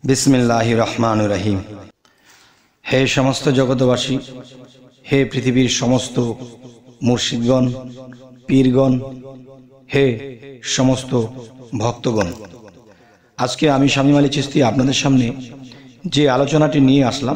बिस्मिल्लाहिर रहमानिर रहीम। हे समस्त जगतवासी, हे पृथिवीर समस्त मुर्शिदगण, पीरगण, हे समस्त भक्तगण, आज के आमी शामीम आली चिश्ती आपनादेर सामने जे आलोचनाटी निये आसलाम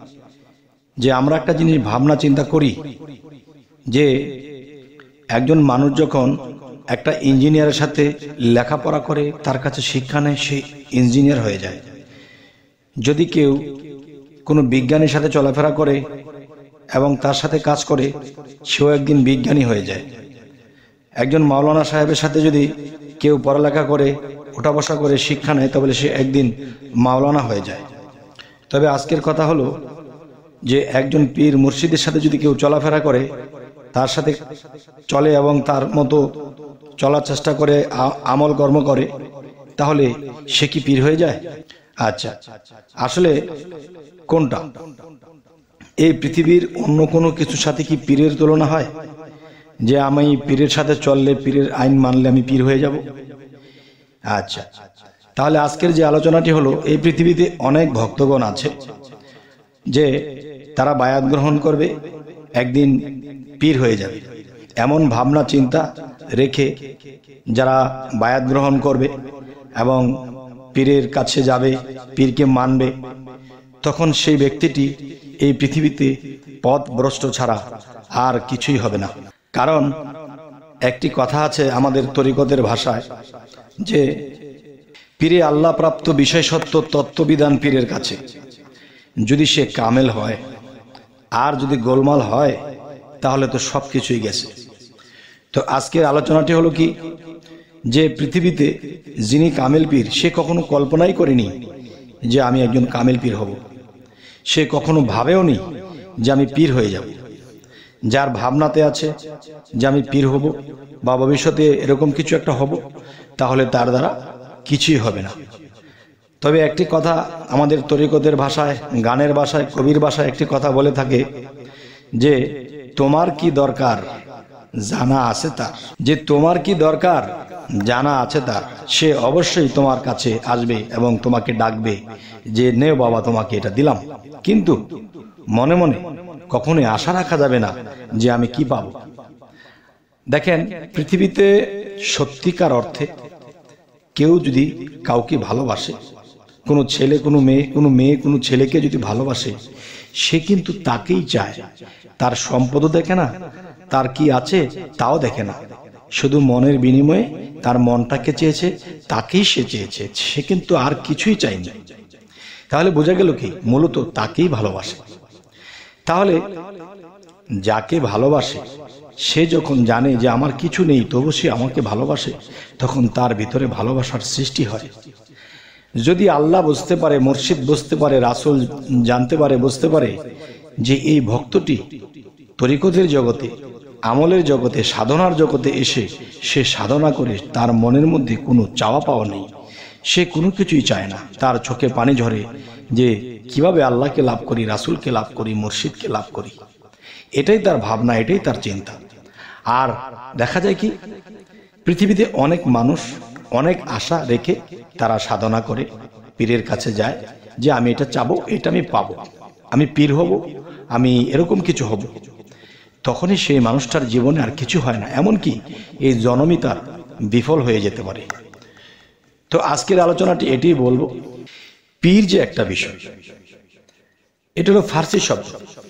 जे आमरा एकटा जिनिस भावना चिंता करी जे एकजन मानुष जखन একটা ইঞ্জিনিয়ারের সাথে লেখাপড়া করে তার কাছে শিক্ষা নেয় সে ইঞ্জিনিয়ার হয়ে যায়। যদি কেউ কোনো বিজ্ঞানীর সাথে চলাফেরা করে এবং তার সাথে কাজ করে সেও একদিন বিজ্ঞানী হয়ে যায়। একজন মাওলানা সাহেবের সাথে যদি কেউ পড়ালেখা করে ওঠা বসা করে শিক্ষা নেয় তবে সে একদিন মাওলানা হয়ে যায়। তবে আজকের কথা হলো যে একজন পীর মুর্শিদের সাথে যদি কেউ চলাফেরা করে তার সাথে চলে এবং তার মতো চলার চেষ্টা করে আমল কর্ম করে তাহলে সে কি পীর হয়ে যায়? আচ্ছা, আসলে কোনটা, এই পৃথিবীর অন্য কোনো কিছুর সাথে কি পীরের তুলনা হয় যে আমি পীরের সাথে চললে পীরের আইন মানলে আমি পীর হয়ে যাব? আচ্ছা, তাহলে আজকের যে আলোচনাটি হলো এই পৃথিবীতে অনেক ভক্তগণ আছে যে তারা বায়াত গ্রহণ করবে একদিন পীর হয়ে যাবে, এমন ভাবনা চিন্তা রেখে যারা বায়াত গ্রহণ করবে এবং পীরের কাছে যাবে, পীরকে মানবে, তখন সেই ব্যক্তিটি এই পৃথিবীতে পথভ্রষ্ট ছাড়া আর কিছুই হবে না। কারণ একটি কথা আছে আমাদের তরিকতের ভাষায় যে পীরে আল্লাহ প্রাপ্ত বিষয় সত্য তত্ত্ববিধান পীরের কাছে, যদি সে কামেল হয় আর যদি গোলমাল হয় তাহলে তো সব কিছুই গেছে। তো আজকের আলোচনাটি হলো কি যে পৃথিবীতে যিনি কামেল পীর সে কখনো কল্পনাই করেনি যে আমি একজন কামেল পীর হব, সে কখনো ভাবেও নি যে আমি পীর হয়ে যাব। যার ভাবনাতে আছে যে আমি পীর হব বা ভবিষ্যতে এরকম কিছু একটা হব, তাহলে তার দ্বারা কিছুই হবে না। তবে একটি কথা আমাদের তরিকতের ভাষায়, গানের ভাষায়, কবির ভাষায় একটি কথা বলে থাকে যে তোমার কি দরকার জানা আছে তার, যে তোমার কি দরকার জানা আছে তার, সে অবশ্যই তোমার কাছে আসবে এবং তোমাকে ডাকবে যে নে বাবা তোমাকে এটা দিলাম। কিন্তু মনে মনে কখনোই আশা রাখা যাবে না যে আমি কি পাবো। দেখেন, পৃথিবীতে সত্যিকার অর্থে কেউ যদি কাউকে ভালোবাসে, কোনো ছেলে কোনো মেয়ে, কোনো মেয়ে কোনো ছেলেকে যদি ভালোবাসে, সে কিন্তু তাকেই চায়। তার সম্পদও দেখে না, তার কি আছে তাও দেখে না, শুধু মনের বিনিময়ে তার মনটাকে চেয়েছে, তাকেই সে চেয়েছে, সে কিন্তু আর কিছুই চায়নি। তাহলে বোঝা গেল কি মূলত তাকেই ভালোবাসে। তাহলে যাকে ভালোবাসে সে যখন জানে যে আমার কিছু নেই তবু সে আমাকে ভালোবাসে, তখন তার ভিতরে ভালোবাসার সৃষ্টি হয়। যদি আল্লাহ বুঝতে পারে, মুর্শিদ বুঝতে পারে, রাসূল জানতে পারে, বুঝতে পারে যে এই ভক্তটি তরিকতের জগতে, আমলের জগতে, সাধনার জগতে এসে সে সাধনা করে তার মনের মধ্যে কোনো চাওয়া পাওয়া নেই, সে কোনো কিছুই চায় না, তার চোখে পানি ঝরে যে কিভাবে আল্লাহকে লাভ করি, রাসূলকে লাভ করি, মুর্শিদকে লাভ করি, এটাই তার ভাবনা, এটাই তার চিন্তা। আর দেখা যায় কি পৃথিবীতে অনেক মানুষ অনেক আশা রেখে তারা সাধনা করে পীরের কাছে যায় যে আমি এটা চাবো, এটা আমি পাবো, আমি পীর হব, আমি এরকম কিছু হব। তখনই সেই মানুষটার জীবনে আর কিছু হয় না, এমনকি এই জন্মই তার বিফল হয়ে যেতে পারে। তো আজকের আলোচনাটি এটি বলবো, পীর যে একটা বিষয়, এটা হলো ফার্সি শব্দ,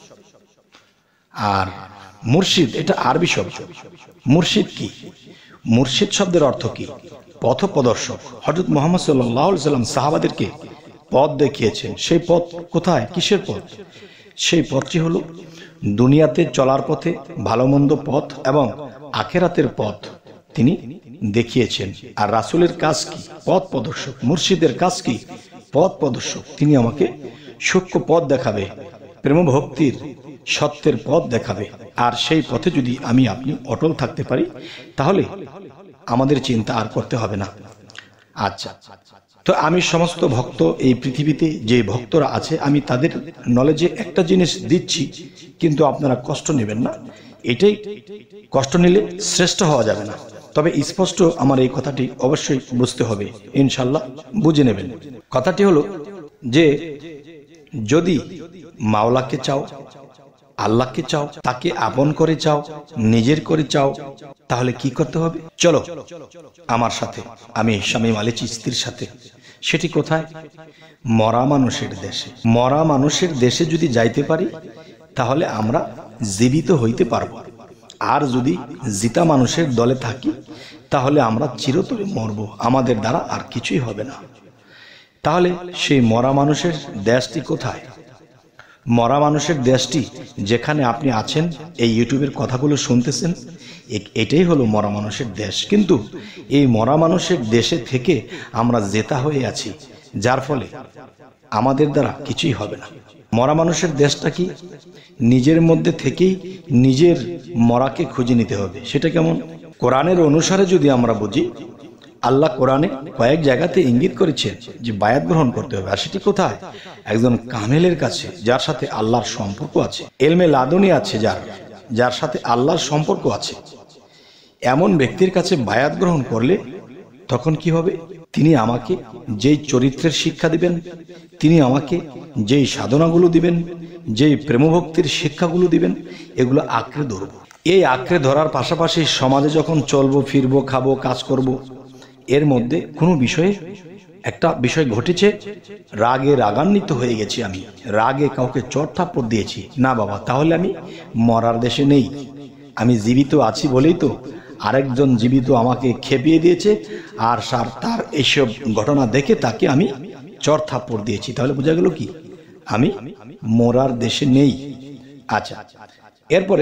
আর মুর্শিদ এটা আরবি শব্দ। মুর্শিদ কি? মুর্শিদ শব্দের অর্থ কি? পথপ্রদর্শক। হযরত মুহাম্মদ সাল্লাল্লাহু আলাইহি সাল্লাম সাহাবাদেরকে পথ দেখিয়েছেন। সেই পথ কোথায়, কিসের পথ? সেই পথটি হলো দুনিয়াতে চলার পথে, ভালো মন্দ পথ এবং আখিরাতের পথ তিনি দেখিয়েছেন। আর রাসূলের কাজ কি? পথ প্রদর্শক। মুর্শিদের কাজ কি? পথ প্রদর্শক। তিনি আমাকে সূক্ষ্ম পথ দেখাবে, প্রেম ভক্তির সত্যের পথ দেখাবে। আর সেই পথে যদি আমি আপনি অটল থাকতে পারি তাহলে আমাদের চিন্তা আর করতে হবে না। আচ্ছা, তো আমি সমস্ত ভক্ত এই পৃথিবীতে যে ভক্তরা আছে আমি তাদের নলেজে একটা জিনিস দিচ্ছি, কিন্তু আপনারা কষ্ট নেবেন না। এটাই, কষ্ট নিলে শ্রেষ্ঠ হওয়া যাবে না। তবে স্পষ্ট আমার এই কথাটি অবশ্যই বুঝতে হবে, ইনশাআল্লাহ বুঝে নেবেন। কথাটি হলো যে যদি মাওলাকে চাও, আল্লাহকে চাও, তাকে আপন করে চাও, নিজের করে চাও, তাহলে কি করতে হবে? চলো আমার সাথে, আমি শামীম আলী চিশতির সাথে। সেটি কোথায়? মরা মানুষের দেশে। মরা মানুষের দেশে যদি যাইতে পারি তাহলে আমরা জীবিত হইতে পারবো। আর যদি জিতা মানুষের দলে থাকি তাহলে আমরা চিরতরে মরব, আমাদের দ্বারা আর কিছুই হবে না। তাহলে সেই মরা মানুষের দেশটি কোথায়? মরা মানুষের দেশটি যেখানে আপনি আছেন, এই ইউটিউবের কথাগুলো শুনতেছেন, এটাই হলো মরা মানুষের দেশ। কিন্তু এই মরা মানুষের দেশে থেকে আমরা জেতা হয়ে আছি, যার ফলে আমাদের দ্বারা কিছুই হবে না। মরা মানুষের দেশটা কি? নিজের মধ্যে থেকেই নিজের মরাকে খুঁজে নিতে হবে। সেটা কেমন? কোরআনের অনুসারে যদি আমরা বুঝি, আল্লাহ কোরআনে কয়েক জায়গাতে ইঙ্গিত করেছেন যে বায়াত গ্রহণ করতে হবে। আর সেটি কোথায়? একজন কামেলের কাছে, যার সাথে আল্লাহর সম্পর্ক আছে, এলমে লাদুনি আছে, যার সাথে আল্লাহর সম্পর্ক আছে, এমন ব্যক্তির কাছে বায়াত গ্রহণ করলে তখন কি হবে? তিনি আমাকে যেই চরিত্রের শিক্ষা দিবেন, তিনি আমাকে যেই সাধনাগুলো দিবেন, যেই প্রেমভক্তির শিক্ষাগুলো দিবেন, এগুলো আঁকড়ে ধরব। এই আঁকড়ে ধরার পাশাপাশি সমাজে যখন চলবো, ফিরবো, খাবো, কাজ করব, এর মধ্যে কোনো বিষয়ে একটা বিষয় ঘটেছে, রাগে রাগান্বিত হয়ে গেছি, আমি রাগে কাউকে চড় থাপ্পড় দিয়েছি, না বাবা, তাহলে আমি মরার দেশে নেই। আমি জীবিত আছি বলেই তো আরেকজন জীবিত আমাকে খেপিয়ে দিয়েছে, আর তার এইসব ঘটনা দেখে তাকে আমি চড় থাপ্পড় দিয়েছি। তাহলে বোঝা গেল কি? আমি মরার দেশে নেই। আচ্ছা, এরপরে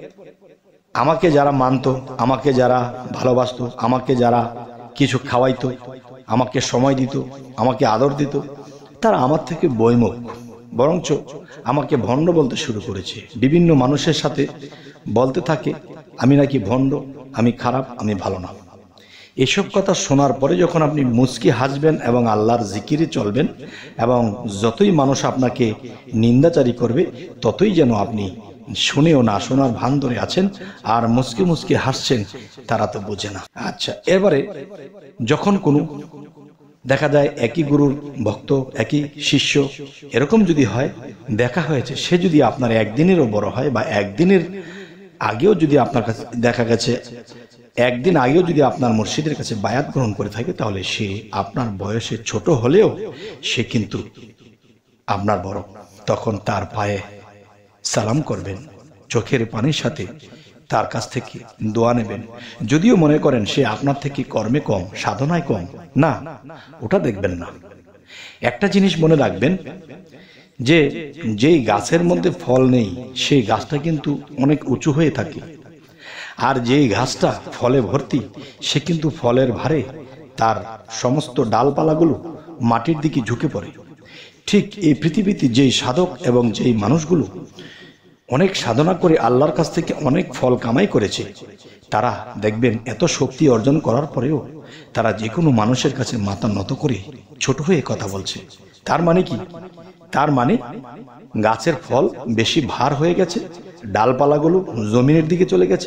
আমাকে যারা মানতো, আমাকে যারা ভালোবাসতো, আমাকে যারা কিছু খাওয়াইতো, আমাকে সময় দিত, আমাকে আদর দিত, তারা আমার থেকে বৈমুখ, বরঞ্চ আমাকে ভণ্ড বলতে শুরু করেছে। বিভিন্ন মানুষের সাথে বলতে থাকে আমি নাকি ভণ্ড, আমি খারাপ, আমি ভালো না। এসব কথা শোনার পরে যখন আপনি মুচকি হাসবেন এবং আল্লাহর জিকিরে চলবেন, এবং যতই মানুষ আপনাকে নিন্দাচারী করবে ততই যেন আপনি শুনেও না শোনার ভান ধরে আছেন আর মুচকি মুচকি হাসছেন, তারা তো বোঝে না। আচ্ছা, এবারে যখন কোনো দেখা যায় একই গুরুর ভক্ত, একই শিষ্য, এরকম যদি হয়, দেখা হয়েছে, সে যদি আপনার একদিনেরও বড় হয়, বা একদিনের আগেও যদি আপনার কাছে দেখা গেছে, একদিন আগেও যদি আপনার মুর্শিদের কাছে বায়াত গ্রহণ করে থাকে, তাহলে সে আপনার বয়সে ছোট হলেও সে কিন্তু আপনার বড়। তখন তার পায়ে সালাম করবেন, চোখের পানির সাথে তার কাছ থেকে দোয়া নেবেন। যদিও মনে করেন সে আপনার থেকে কর্মে কম, সাধনায় কম, না, ওটা দেখবেন না। একটা জিনিস মনে রাখবেন, যে যেই গাছের মধ্যে ফল নেই সেই গাছটা কিন্তু অনেক উঁচু হয়ে থাকে, আর যেই গাছটা ফলে ভর্তি সে কিন্তু ফলের ভারে তার সমস্ত ডালপালাগুলো মাটির দিকে ঝুঁকে পড়ে। ঠিক এই পৃথিবীতে যেই সাধক এবং যেই মানুষগুলো অনেক সাধনা করে আল্লাহর কাছ থেকে অনেক ফল কামাই করেছে, তারা দেখবেন এত শক্তি অর্জন করার পরেও তারা যে কোনো মানুষের কাছে মাথা নত করে ছোট হয়ে কথা বলছে। তার মানে কি? তার মানে গাছের ফল বেশি ভার হয়ে গেছে, ডালপালাগুলো জমিনের দিকে চলে গেছে।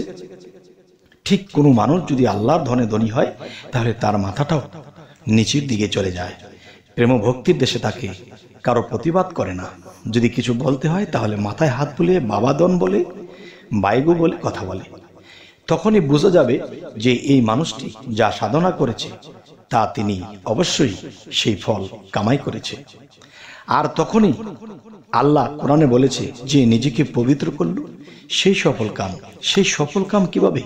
ঠিক কোনো মানুষ যদি আল্লাহর ধনে ধনী হয় তাহলে তার মাথাটাও নিচের দিকে চলে যায়। প্রেম ভক্তির দেশে তাকে কারো প্রতিবাদ করে না। যদি কিছু বলতে হয় তাহলে মাথায় হাত বুলিয়ে বাবাদন বলে, বাইগু বলে কথা বলে। তখনই বোঝা যাবে যে এই মানুষটি যা সাধনা করেছে তা তিনি অবশ্যই সেই ফল কামাই করেছে। আর তখনই আল্লাহ কোরআনে বলেছে যে নিজেকে পবিত্র করল সেই সফল কাম। সেই সফল কাম কিভাবে?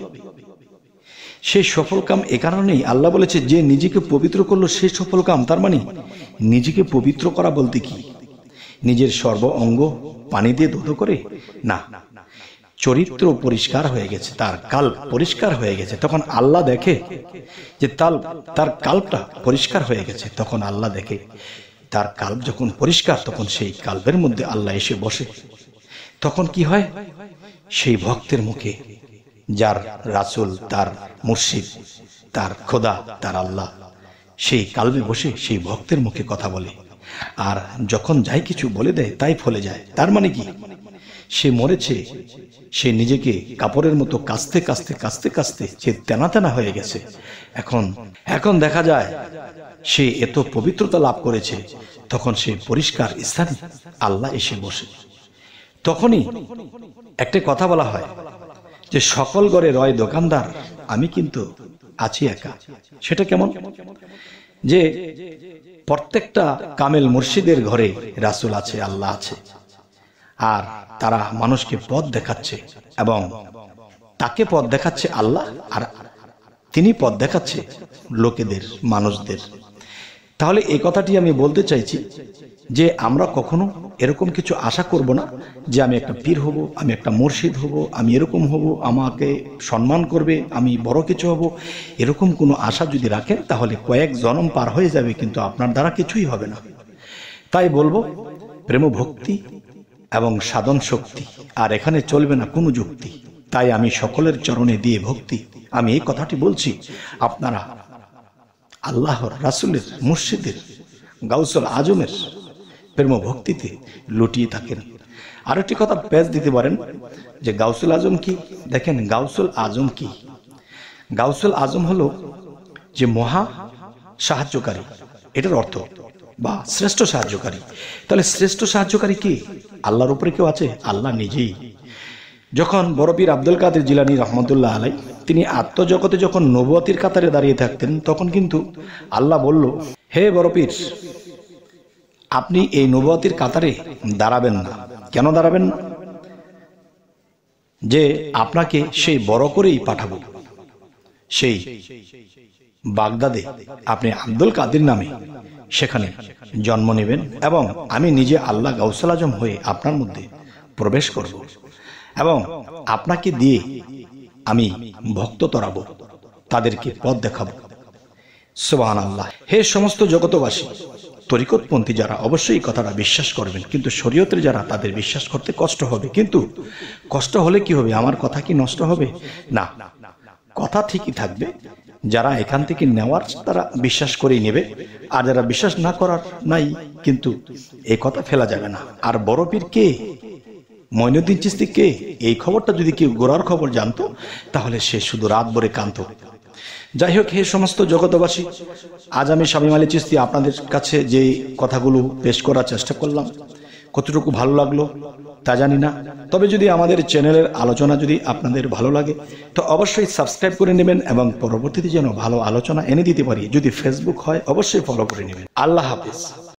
সেই সফল কাম এ কারণেই আল্লাহ বলেছে যে নিজেকে পবিত্র করলো সেই সফল কাম। তার মানে নিজেকে পবিত্র করা বলতে কি নিজের সর্ব অঙ্গ পানি দিয়ে ধুতো করে? না, চরিত্র পরিষ্কার হয়ে গেছে, তার কাল্প পরিষ্কার হয়ে গেছে। তখন আল্লাহ দেখে যে তার কাল্পটা পরিষ্কার হয়ে গেছে। তখন আল্লাহ দেখে তার কাল্প যখন পরিষ্কার, তখন সেই কাল্পের মধ্যে আল্লাহ এসে বসে। তখন কি হয়? সেই ভক্তের মুখে যার রাসূল, তার মুর্শিদ, তার খোদা, তার আল্লাহ সেই কাল্পে বসে সেই ভক্তের মুখে কথা বলে। আর যখন যাই কিছু বলে দেয় তাই ফলে যায়। তার মানে কি? সে মরেছে, সে নিজেকে কাপড়ের মতো কাস্তে কাস্তে কাস্তে কাস্তে সে তেনা তেনা হয়ে গেছে। এখন দেখা যায় সে এত পবিত্রতা লাভ করেছে। তখন সেই পরিষ্কার স্থানে আল্লাহ এসে বসে। তখনই একটা কথা বলা হয় যে সকল ঘরে রয় দোকানদার, আমি কিন্তু আছি একা। সেটা কেমন? যে প্রত্যেকটা কামেল মুর্শিদের ঘরে রাসূল আছে, আল্লাহ আছে, আর তারা মানুষকে পথ দেখাচ্ছে এবং তাকে পথ দেখাচ্ছে আল্লাহ, আর তিনি পথ দেখাচ্ছে লোকেদের, মানুষদের। তাহলে এই কথাটি আমি বলতে চাইছি যে আমরা কখনো এরকম কিছু আশা করব না যে আমি একটা পীর হব, আমি একটা মুর্শিদ হব, আমি এরকম হব, আমাকে সম্মান করবে, আমি বড় কিছু হব। এরকম কোনো আশা যদি রাখেন তাহলে কয়েক জন্ম পার হয়ে যাবে, কিন্তু আপনার দ্বারা কিছুই হবে না। তাই বলবো প্রেম ভক্তি এবং সাধন শক্তি, আর এখানে চলবে না কোনো যুক্তি। তাই আমি সকলের চরণে দিয়ে ভক্তি, আমি এই কথাটি বলছি, আপনারা আল্লাহর, রাসূলের, মুর্শিদের, গাউসুল আজমের প্রেম ভক্তিতে লুটিয়ে থাকেন। আরেকটি কথা পেশ দিতে পারেন যে গাউসুল আজম কি? দেখেন, গাউসুল আজম কি? গাউসুল আজম হলো যে মহা সাহায্যকারী, এটার অর্থ, বা শ্রেষ্ঠ সাহায্যকারী। তাহলে শ্রেষ্ঠ সাহায্যকারী কি? আল্লাহর উপরে কেউ আছে? আল্লাহ নিজেই। যখন বড় পীর আব্দুল কাদের জিলানী রহমতুল্লাহ আলাই তিনি আত্মজগতে যখন নবুয়তির কাতারে দাঁড়িয়ে থাকতেন, তখন কিন্তু আল্লাহ বলল, হে বড় পীর, আপনি এই নবুয়তির কাতারে দাঁড়াবেন না। কেন দাঁড়াবেন না? যে আপনাকে সেই বড় করেই পাঠাবো, সেই বাগদাদে আপনি আব্দুল কাদের নামে সেখানে জন্ম নেবেন এবং আমি নিজে আল্লাহ গাউসুল আজম হয়ে আপনার মধ্যে প্রবেশ করব এবং আপনাকে দিয়ে আমি ভক্ত তরাবো, তাদেরকে পথ দেখাবো। সুবহানাল্লাহ। হে সমস্ত জগতবাসী, তরিকতপন্থী যারা অবশ্যই এই কথাটা বিশ্বাস করবেন, কিন্তু শরীয়তের যারা, তাদের বিশ্বাস করতে কষ্ট হবে। কিন্তু কষ্ট হলে কি হবে? আমার কথা কি নষ্ট হবে? না, কথা ঠিকই থাকবে। যারা এখান থেকে নেওয়ার তারা বিশ্বাস করেই নেবে, আর যারা বিশ্বাস না করার নাই, কিন্তু এই কথা ফেলা যাবে না। আর বড় পীর কে, মঈনুদ্দিন চিশতি কে, এই খবরটা যদি কেউ গোড়ার খবর জানতো তাহলে সে শুধু রাত ভরে কাঁদতো। যাই হোক, হে সমস্ত জগতবাসী, আজ আমি শামীম আলী চিশতি আপনাদের কাছে যে কথাগুলো পেশ করার চেষ্টা করলাম, কতটুকু ভালো লাগলো তা জানি না। তবে যদি আমাদের চ্যানেলের আলোচনা যদি আপনাদের ভালো লাগে তো অবশ্যই সাবস্ক্রাইব করে নেবেন এবং পরবর্তীতে যেন ভালো আলোচনা এনে দিতে পারি। যদি ফেসবুক হয় অবশ্যই ফলো করে নেবেন। আল্লাহ হাফেজ।